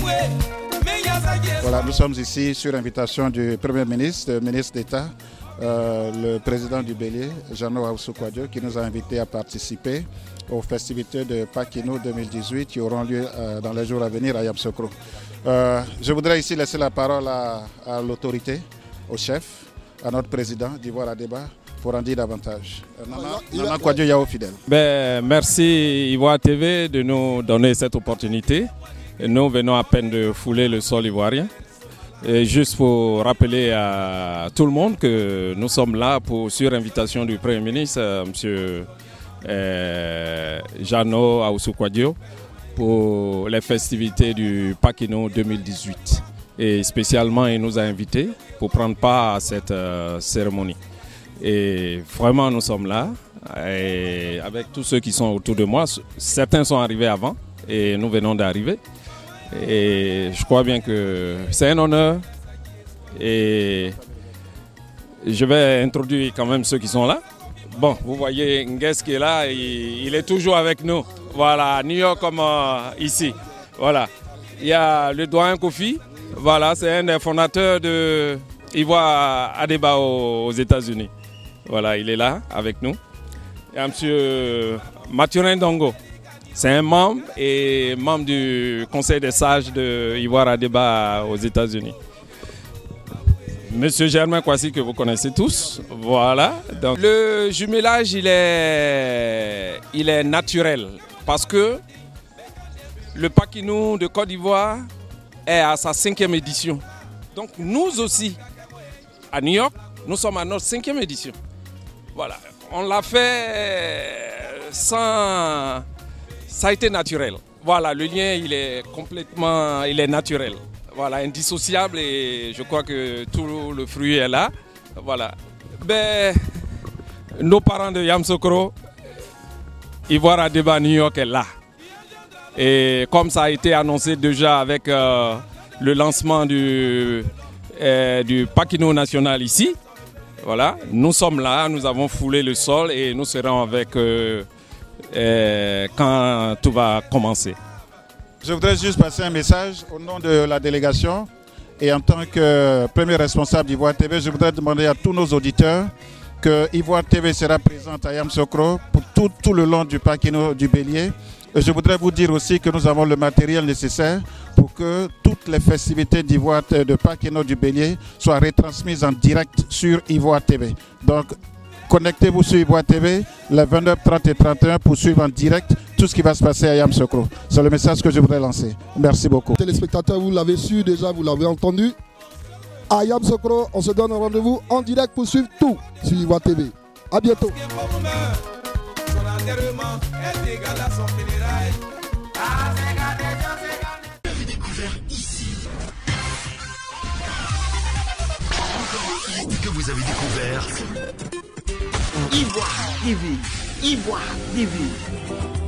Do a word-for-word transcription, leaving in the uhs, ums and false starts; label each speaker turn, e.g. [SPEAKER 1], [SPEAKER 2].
[SPEAKER 1] Voilà, nous sommes ici sur invitation du Premier ministre, le ministre d'État, euh, le président du Bélier, Jeannot Ahoussou-Kouadio, qui nous a invités à participer aux festivités de Pakino deux mille dix-huit qui auront lieu euh, dans les jours à venir à Yamoussoukro. Euh, je voudrais ici laisser la parole à, à l'autorité, au chef, à notre président d'Ivoire à débat pour en dire davantage. Nana, Nana Kouadio Yao fidèle.
[SPEAKER 2] Ben, merci Ivoire T V de nous donner cette opportunité. Nous venons à peine de fouler le sol ivoirien. Et juste pour rappeler à tout le monde que nous sommes là pour, sur invitation du Premier ministre, euh, M. Euh, Jeannot Ahoussou-Kouadio, pour les festivités du Pakino deux mille dix-huit. Et spécialement, il nous a invités pour prendre part à cette euh, cérémonie. Et vraiment, nous sommes là, et avec tous ceux qui sont autour de moi. Certains sont arrivés avant et nous venons d'arriver. Et je crois bien que c'est un honneur. Et je vais introduire quand même ceux qui sont là. Bon, vous voyez Nguès qui est là, il, il est toujours avec nous. Voilà, à New York comme euh, ici. Voilà. Il y a le doyen Kofi. Voilà, c'est un des fondateurs de Ivoire à débat aux, aux États-Unis. Voilà, il est là avec nous. Il y a M. Mathurin Dongo. C'est un membre et membre du Conseil des sages de Ivoire à débat aux États-Unis. Monsieur Germain Kwasi, que vous connaissez tous. Voilà. Donc, le jumelage, il est, il est naturel parce que le Pakino de Côte d'Ivoire est à sa cinquième édition. Donc nous aussi, à New York, nous sommes à notre cinquième édition. Voilà. On l'a fait sans... Ça a été naturel. Voilà, le lien, il est complètement, il est naturel. Voilà, indissociable et je crois que tout le fruit est là. Voilà. Ben, nos parents de Yamoussoukro, Ivoire à débat New York est là. Et comme ça a été annoncé déjà avec euh, le lancement du, euh, du Pakino national ici, voilà, nous sommes là, nous avons foulé le sol et nous serons avec euh, euh, quand tout va commencer.
[SPEAKER 1] Je voudrais juste passer un message au nom de la délégation et en tant que premier responsable d'Ivoire T V, je voudrais demander à tous nos auditeurs que Ivoire T V sera présente à Yamoussoukro pour tout, tout le long du Pakino du Bélier. Et je voudrais vous dire aussi que nous avons le matériel nécessaire pour que toutes les festivités d'Ivoire de Pakino du Bélier soient retransmises en direct sur Ivoire T V. Donc, connectez-vous sur Ivoire T V les vingt-neuf, trente et trente et un pour suivre en direct tout ce qui va se passer à Yamoussoukro. C'est le message que je voudrais lancer. Merci beaucoup.
[SPEAKER 3] Téléspectateurs, vous l'avez su déjà, vous l'avez entendu. À Yamoussoukro, on se donne un rendez-vous en direct pour suivre tout sur Ivoire T V. À bientôt.
[SPEAKER 4] Que vous avez découvert Ivoire T V. Ivoire T V.